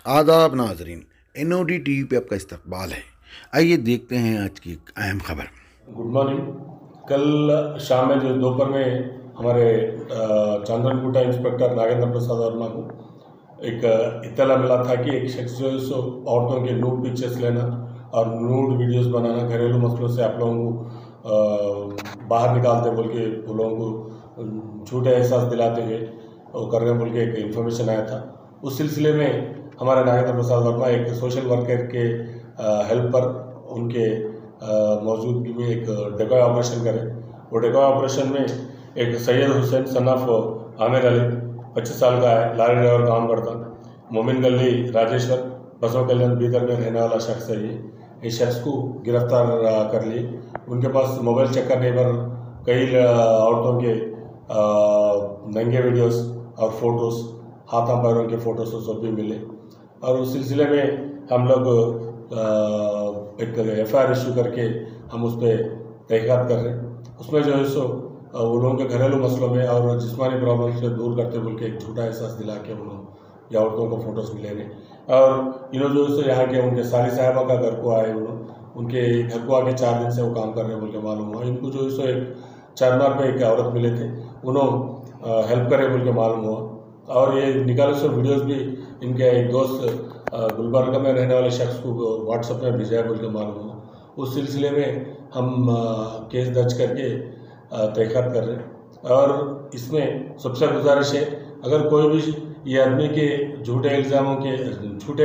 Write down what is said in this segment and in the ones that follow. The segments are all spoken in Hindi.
आदाब नाजरीन, NOD टीवी पे आपका इस्तकबाल है। आइए देखते हैं आज की एक अहम खबर। Good morning. कल शाम में जो दोपहर में हमारे चांदनकुटा इंस्पेक्टर नागेंद्र प्रसाद वर्मा को एक इत्तला मिला था कि एक शख्स जो है सो औरतों के नूड पिक्चर्स लेना और नूड वीडियोस बनाना घरेलू मसलों से आप लोगों को बाहर निकालते बोल के वो लोगों को झूठे एहसास दिलाते हुए वो कर रहे बोल के एक इन्फॉर्मेशन आया था। उस सिलसिले में हमारे नागेंद्र प्रसाद वर्मा एक सोशल वर्कर के हेल्प पर उनके मौजूदगी में एक डेकॉय ऑपरेशन करें। वो डेकॉय ऑपरेशन में एक सैयद हुसैन सन ऑफ आमिर अली 25 साल का है, लॉरी ड्राइवर काम करता, मोमिन गली राजेश्वर बसों कल्याण बीदर में रहने वाला शख्स है। ये शख्स को गिरफ्तार कर लिए। उनके पास मोबाइल चेक करने पर कई औरतों के नंगे वीडियोस और फोटोज़, हाथों पैरों के फोटोज़ सब भी मिले और उस सिलसिले में हम लोग एक FIR इशू करके हम उस पर तहकीकात कर रहे हैं। उसमें जो है सो वो लोगों के घरेलू मसलों में और जिस्मानी प्रॉब्लम से दूर करते बोल के एक झूठा एहसास दिला के उन्होंने या औरतों को फोटोज़ मिले ने और इन्होंने जो है सो यहाँ के उनके साली साहबा का घर को आए, उनके घर को आके 4 दिन से वो काम कर रहे हैं बोल के मालूम हुआ। इनको जो है सो एक चारमार पे एक औरत मिले थे, उन्होंने हेल्प करे बोल के मालूम हुआ और ये निकाले सो वीडियोज़ भी इनके एक दोस्त गुलबर्गा में रहने वाले शख्स को व्हाट्सएप में भेजा बोल के मालूम हुआ। उस सिलसिले में हम केस दर्ज करके तहकीकात कर रहे हैं और इसमें सबसे गुजारिश है, अगर कोई भी ये आदमी के झूठे इल्ज़ामों के झूठे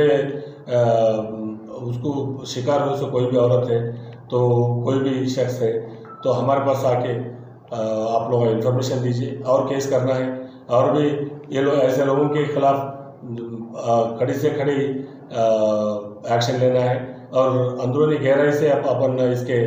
उसको शिकार हो सो कोई भी औरत है तो कोई भी शख्स है तो हमारे पास आके आप लोग इन्फॉर्मेशन दीजिए और केस करना है और भी ये लोग ऐसे लोगों के खिलाफ खड़ी से खड़ी एक्शन लेना है और अंदरूनी गहराई से अपन इसके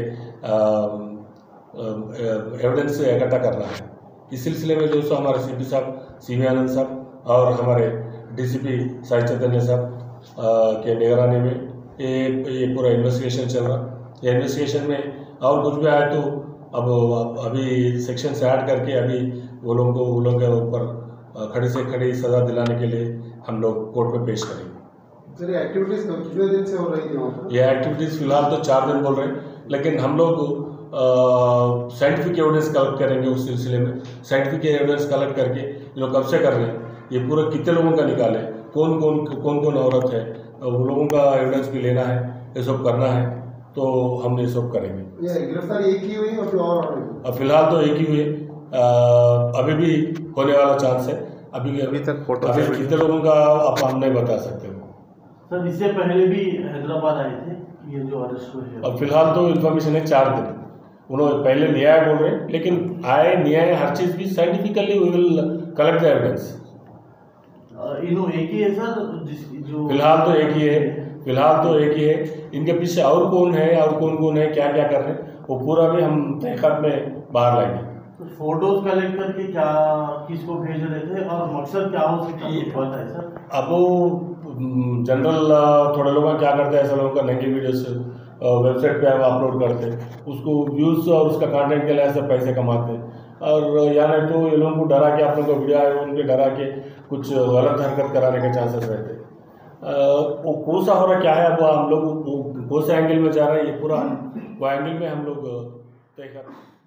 एविडेंस इकट्ठा करना है। इस सिलसिले में जो सो हमारे CP साहब CV आनंद साहब और हमारे DCP साई चैतन्य साहब के निगरानी में ये पूरा इन्वेस्टिगेशन चल रहा। ये इन्वेस्टिगेशन में और कुछ भी आए तो अब अभी सेक्शन से ऐड करके अभी वो लोगों के ऊपर खड़ी से खड़ी सज़ा दिलाने के लिए हम लोग कोर्ट में पेश करेंगे। सर, ये एक्टिविटीज़ कितने दिन से हो रही थी वहाँ पर? ये एक्टिविटीज़ फिलहाल तो 4 दिन बोल रहे हैं, लेकिन हम लोग साइंटिफिक एविडेंस कलेक्ट करेंगे। उस सिलसिले में साइंटिफिक एविडेंस कलेक्ट करके ये लोग कब से कर रहे हैं, ये पूरा कितने लोगों का निकाले, कौन कौन औरत है, वो लोगों का एविडेंस भी लेना है, ये सब करना है तो हम ये सब करेंगे। ये गिरफ्तारी एक ही हुई और फिलहाल तो एक ही हुई है, अभी भी होने वाला चांस है। अभी तक फोटो अभी कितने लोगों का आप हम नहीं बता सकते हो। सर, इससे पहले भी हैदराबाद आए थे ये जो अरेस्ट हुए हैं? अब फिलहाल तो इन्फॉर्मेशन है 4 दिन। उन्होंने पहले न्याय बोल रहे हैं, लेकिन आए न्याय हर चीज़ भी scientifically we will collect the evidence. इन्हों एक ही है सर जो फिलहाल तो एक ही है। इनके पीछे और कौन है और कौन है, क्या क्या कर रहे हैं, वो पूरा भी हम तहकीकात में बाहर लाएंगे। तो फोटोज कलेक्ट करके क्या किसको भेज रहे थे और मकसद क्या हो सकता है पता है सर? अब वो जनरल थोड़े लोग क्या करते हैं, ऐसे लोगों का नंगी वीडियोस वेबसाइट पे हम अपलोड करते हैं, उसको व्यूज़ और उसका कंटेंट के लिए ऐसे पैसे कमाते हैं और या नहीं तो ये लोगों को डरा के आप लोगों को वीडियो आए उनके डरा के कुछ गलत हरकत कराने के चांसेस रहते हैं। वो कौन सा हो रहा क्या है, अब हम लोग कौन से एंगल में जा रहे हैं, ये पूरा वो एंगल में हम लोग तय कर